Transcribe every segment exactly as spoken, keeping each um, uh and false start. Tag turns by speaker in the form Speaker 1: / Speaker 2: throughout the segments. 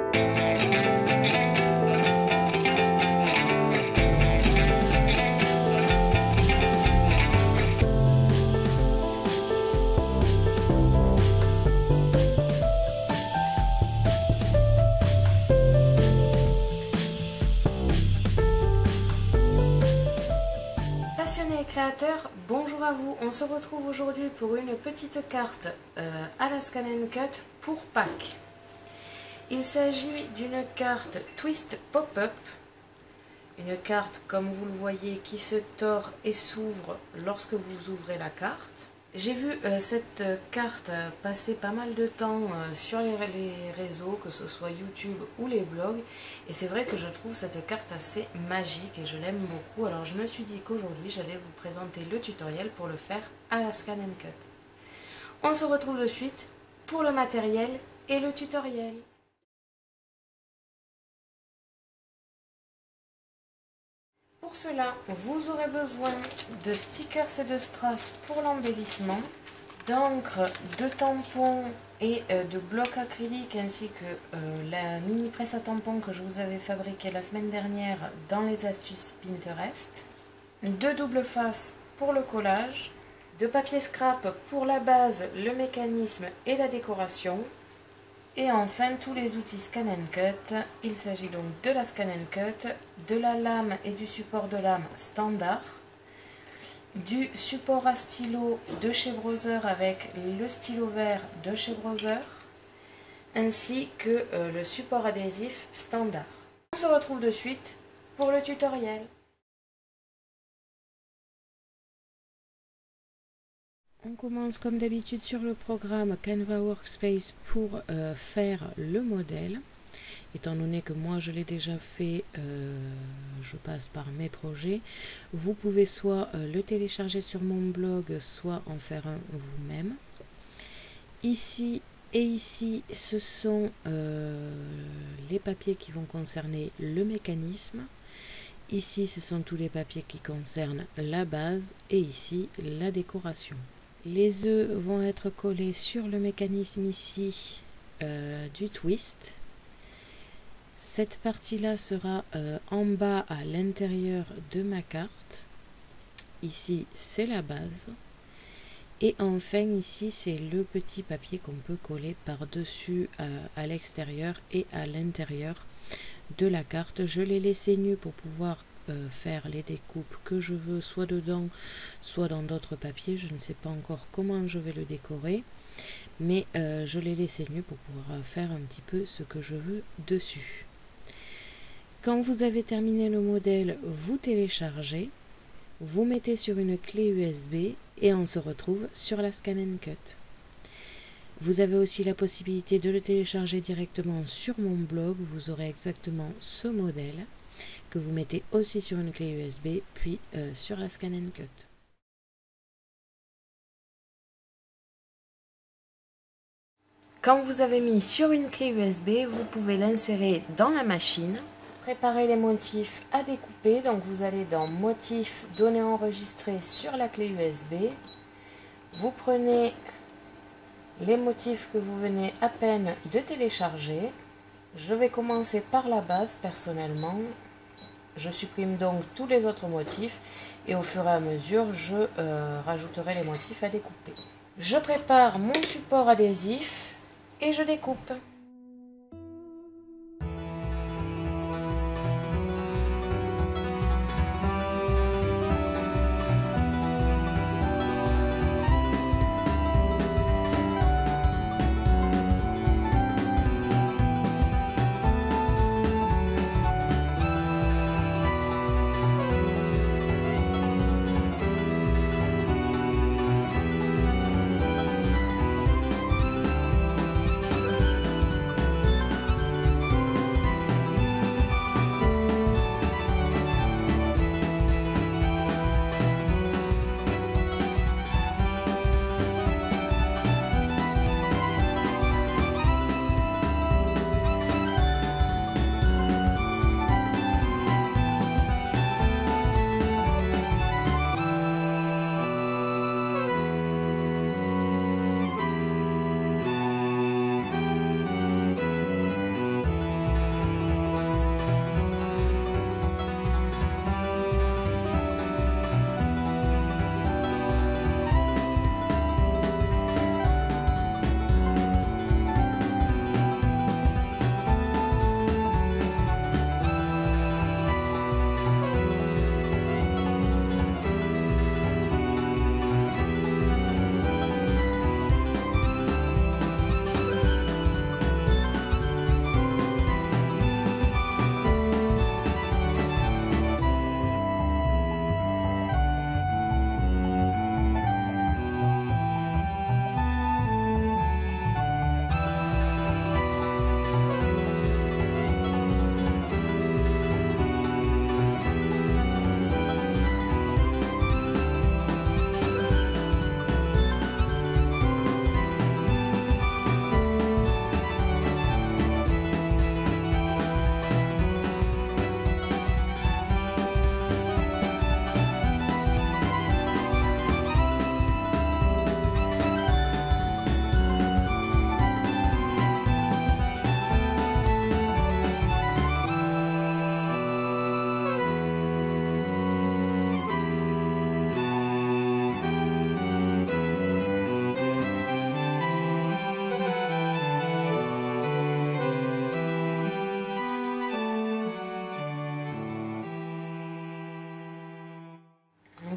Speaker 1: Passionnés et créateurs, bonjour à vous. On se retrouve aujourd'hui pour une petite carte euh, à la Scan and Cut pour Pâques. Il s'agit d'une carte Twist Pop-up, une carte comme vous le voyez qui se tord et s'ouvre lorsque vous ouvrez la carte. J'ai vu euh, cette carte passer pas mal de temps euh, sur les, les réseaux, que ce soit YouTube ou les blogs, et c'est vrai que je trouve cette carte assez magique et je l'aime beaucoup. Alors je me suis dit qu'aujourd'hui j'allais vous présenter le tutoriel pour le faire à la Scan and Cut. On se retrouve de suite pour le matériel et le tutoriel. Pour cela, vous aurez besoin de stickers et de strass pour l'embellissement, d'encre, de tampons et euh, de blocs acryliques, ainsi que euh, la mini presse à tampons que je vous avais fabriquée la semaine dernière dans les astuces Pinterest, de double face pour le collage, de papier scrap pour la base, le mécanisme et la décoration. Et enfin, tous les outils Scan and Cut. Il s'agit donc de la Scan and Cut, de la lame et du support de lame standard, du support à stylo de chez Brother avec le stylo vert de chez Brother, ainsi que euh, le support adhésif standard. On se retrouve de suite pour le tutoriel. On commence comme d'habitude sur le programme Canva Workspace pour euh, faire le modèle. Étant donné que moi je l'ai déjà fait, euh, je passe par mes projets. Vous pouvez soit euh, le télécharger sur mon blog, soit en faire un vous-même. Ici et ici, ce sont euh, les papiers qui vont concerner le mécanisme. Ici, ce sont tous les papiers qui concernent la base et ici, la décoration. Les œufs vont être collés sur le mécanisme ici euh, du twist. Cette partie-là sera euh, en bas à l'intérieur de ma carte. Ici, c'est la base. Et enfin, ici, c'est le petit papier qu'on peut coller par-dessus euh, à l'extérieur et à l'intérieur de la carte. Je l'ai laissé nu pour pouvoir Euh, faire les découpes que je veux, soit dedans, soit dans d'autres papiers. Je ne sais pas encore comment je vais le décorer, mais euh, je l'ai laissé nu pour pouvoir faire un petit peu ce que je veux dessus. Quand vous avez terminé le modèle, vous téléchargez, vous mettez sur une clé U S B et on se retrouve sur la Scan and Cut. Vous avez aussi la possibilité de le télécharger directement sur mon blog. Vous aurez exactement ce modèle que vous mettez aussi sur une clé U S B, puis euh, sur la Scan and Cut. Quand vous avez mis sur une clé U S B, vous pouvez l'insérer dans la machine. Préparez les motifs à découper, donc vous allez dans motifs, données enregistrées sur la clé U S B. Vous prenez les motifs que vous venez à peine de télécharger. Je vais commencer par la base personnellement. Je supprime donc tous les autres motifs et au fur et à mesure, je euh, rajouterai les motifs à découper. Je prépare mon support adhésif et je découpe.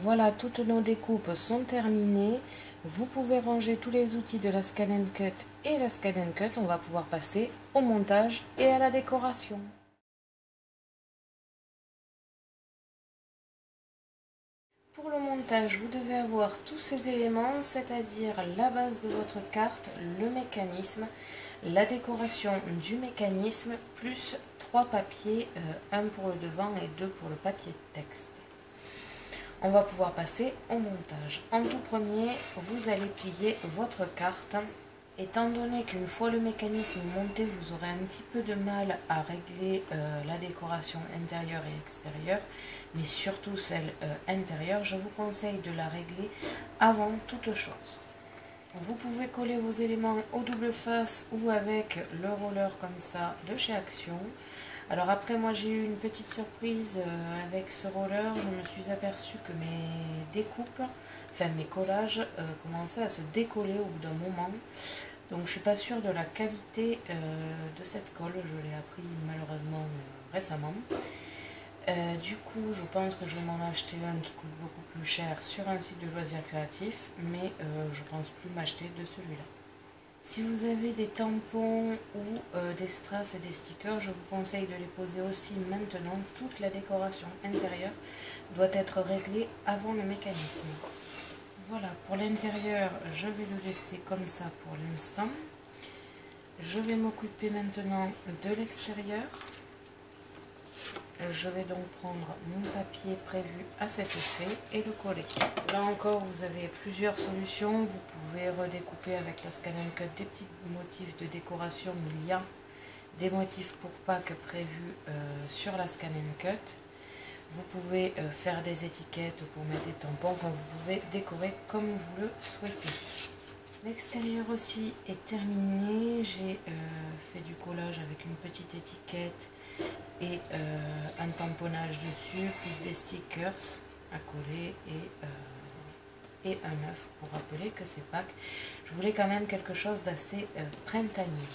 Speaker 1: Voilà, toutes nos découpes sont terminées. Vous pouvez ranger tous les outils de la Scan and Cut et la Scan and Cut. On va pouvoir passer au montage et à la décoration. Pour le montage, vous devez avoir tous ces éléments, c'est-à-dire la base de votre carte, le mécanisme, la décoration du mécanisme, plus trois papiers, euh, un pour le devant et deux pour le papier de texte. On va pouvoir passer au montage. En tout premier, vous allez plier votre carte. Étant donné qu'une fois le mécanisme monté, vous aurez un petit peu de mal à régler euh, la décoration intérieure et extérieure, mais surtout celle euh, intérieure, je vous conseille de la régler avant toute chose. Vous pouvez coller vos éléments au double face ou avec le roller comme ça de chez Action. Alors après, moi j'ai eu une petite surprise euh, avec ce roller. Je me suis aperçue que mes découpes, enfin mes collages euh, commençaient à se décoller au bout d'un moment. Donc je suis pas sûre de la qualité euh, de cette colle. Je l'ai appris malheureusement euh, récemment. Euh, du coup, je pense que je vais m'en acheter un qui coûte beaucoup plus cher sur un site de loisirs créatifs, mais euh, je pense plus m'acheter de celui-là. Si vous avez des tampons ou euh, des strass et des stickers, je vous conseille de les poser aussi maintenant. Toute la décoration intérieure doit être réglée avant le mécanisme. Voilà, pour l'intérieur, je vais le laisser comme ça pour l'instant. Je vais m'occuper maintenant de l'extérieur. Je vais donc prendre mon papier prévu à cet effet et le coller. Là encore, vous avez plusieurs solutions. Vous pouvez redécouper avec la Scan and Cut des petits motifs de décoration. Il y a des motifs pour Pâques prévus euh, sur la Scan and Cut. Vous pouvez euh, faire des étiquettes pour mettre des tampons. Enfin, vous pouvez décorer comme vous le souhaitez. L'extérieur aussi est terminé. J'ai euh, fait du collage avec une petite étiquette et euh, un tamponnage dessus, plus des stickers à coller et, euh, et un œuf pour rappeler que c'est Pâques. Je voulais quand même quelque chose d'assez euh, printanier.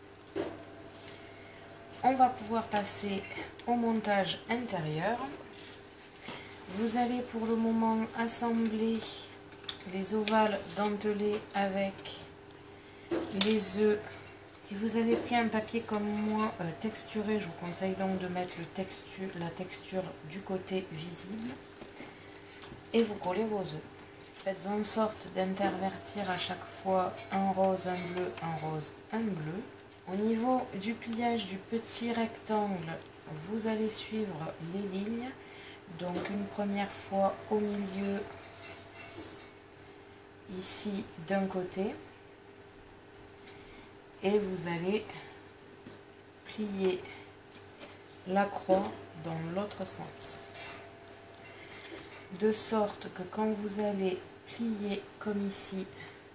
Speaker 1: On va pouvoir passer au montage intérieur. Vous allez pour le moment assembler les ovales dentelés avec les œufs. Si vous avez pris un papier comme moi euh, texturé, je vous conseille donc de mettre le texture, la texture du côté visible et vous collez vos œufs. Faites en sorte d'intervertir à chaque fois un rose, un bleu, un rose, un bleu. Au niveau du pliage du petit rectangle, vous allez suivre les lignes. Donc une première fois au milieu, ici d'un côté. Et vous allez plier la croix dans l'autre sens. De sorte que quand vous allez plier comme ici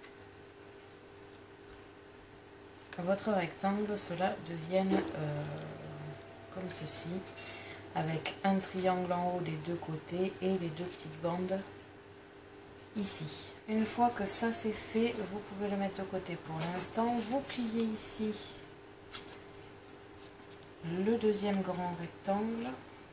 Speaker 1: votre rectangle, cela devienne euh, comme ceci, avec un triangle en haut des deux côtés et les deux petites bandes ici. Une fois que ça c'est fait, vous pouvez le mettre de côté pour l'instant. Vous pliez ici le deuxième grand rectangle.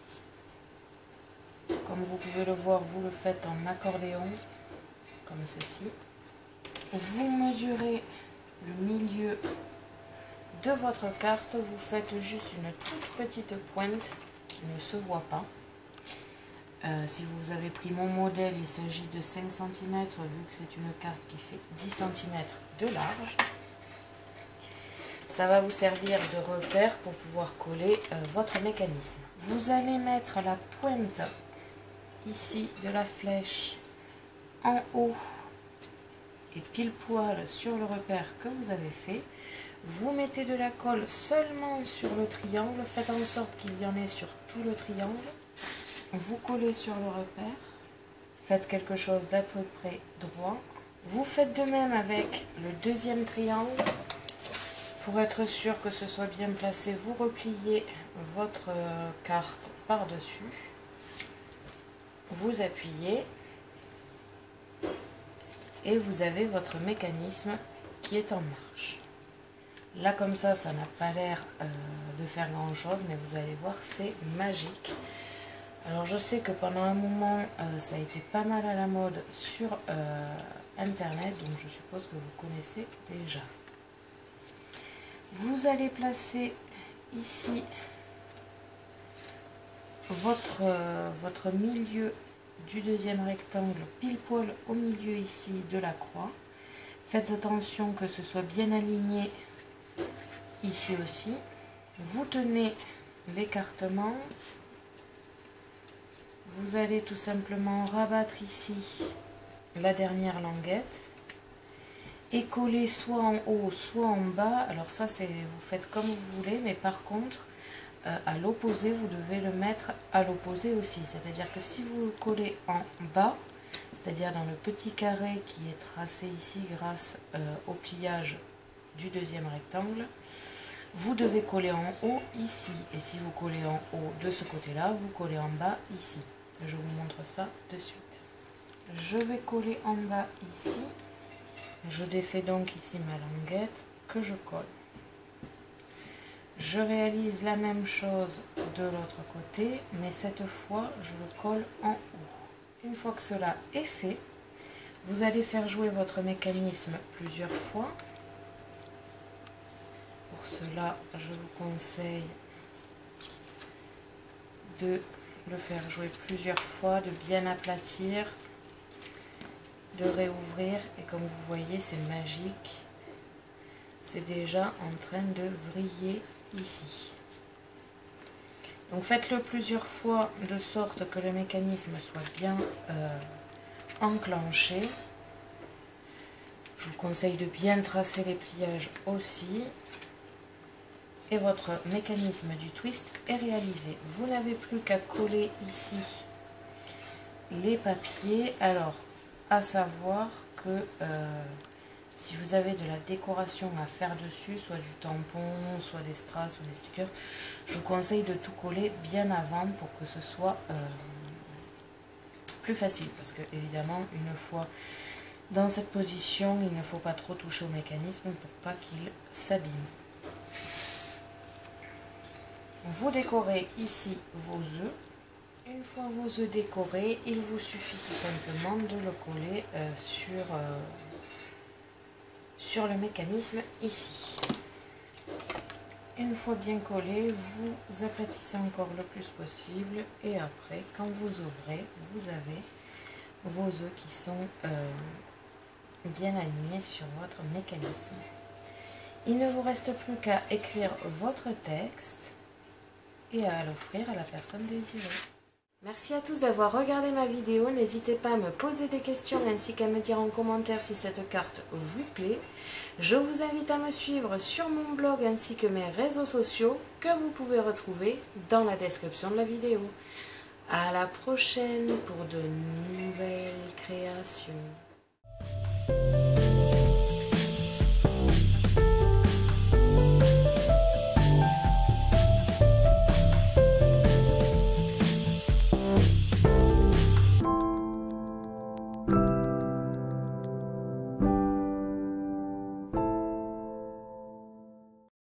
Speaker 1: Comme vous pouvez le voir, vous le faites en accordéon, comme ceci. Vous mesurez le milieu de votre carte, vous faites juste une toute petite pointe qui ne se voit pas. Euh, si vous avez pris mon modèle, il s'agit de cinq centimètres, vu que c'est une carte qui fait dix centimètres de large. Ça va vous servir de repère pour pouvoir coller euh, votre mécanisme. Vous allez mettre la pointe ici de la flèche en haut et pile poil sur le repère que vous avez fait. Vous mettez de la colle seulement sur le triangle, faites en sorte qu'il y en ait sur tout le triangle. Vous collez sur le repère, faites quelque chose d'à peu près droit. Vous faites de même avec le deuxième triangle. Pour être sûr que ce soit bien placé, vous repliez votre carte par-dessus. Vous appuyez et vous avez votre mécanisme qui est en marche. Là comme ça, ça n'a pas l'air euh, de faire grand chose, mais vous allez voir, c'est magique. Alors je sais que pendant un moment, euh, ça a été pas mal à la mode sur euh, Internet, donc je suppose que vous connaissez déjà. Vous allez placer ici votre, euh, votre milieu du deuxième rectangle, pile poil au milieu ici de la croix. Faites attention que ce soit bien aligné ici aussi. Vous tenez l'écartement. Vous allez tout simplement rabattre ici la dernière languette et coller soit en haut, soit en bas. Alors ça, c'est vous faites comme vous voulez, mais par contre, euh, à l'opposé, vous devez le mettre à l'opposé aussi. C'est-à-dire que si vous le collez en bas, c'est-à-dire dans le petit carré qui est tracé ici grâce euh, au pliage du deuxième rectangle, vous devez coller en haut ici. Et si vous collez en haut de ce côté-là, vous collez en bas ici. Je vous montre ça de suite. Je vais coller en bas ici. Je défais donc ici ma languette que je colle. Je réalise la même chose de l'autre côté, mais cette fois, je le colle en haut. Une fois que cela est fait, vous allez faire jouer votre mécanisme plusieurs fois. Pour cela, je vous conseille de le faire jouer plusieurs fois, de bien aplatir, de réouvrir, et comme vous voyez, c'est magique. C'est déjà en train de vriller ici. Donc faites-le plusieurs fois de sorte que le mécanisme soit bien euh, enclenché. Je vous conseille de bien tracer les pliages aussi. Et votre mécanisme du twist est réalisé. Vous n'avez plus qu'à coller ici les papiers. Alors, à savoir que euh, si vous avez de la décoration à faire dessus, soit du tampon, soit des strass ou des stickers, je vous conseille de tout coller bien avant pour que ce soit euh, plus facile. Parce que évidemment, une fois dans cette position, il ne faut pas trop toucher au mécanisme pour pas qu'il s'abîme. Vous décorez ici vos œufs. Une fois vos œufs décorés, il vous suffit tout simplement de le coller euh, sur, euh, sur le mécanisme ici. Une fois bien collé, vous aplatissez encore le plus possible et après, quand vous ouvrez, vous avez vos œufs qui sont euh, bien alignés sur votre mécanisme. Il ne vous reste plus qu'à écrire votre texte et à l'offrir à la personne désirée. Merci à tous d'avoir regardé ma vidéo. N'hésitez pas à me poser des questions ainsi qu'à me dire en commentaire si cette carte vous plaît. Je vous invite à me suivre sur mon blog ainsi que mes réseaux sociaux que vous pouvez retrouver dans la description de la vidéo. À la prochaine pour de nouvelles créations.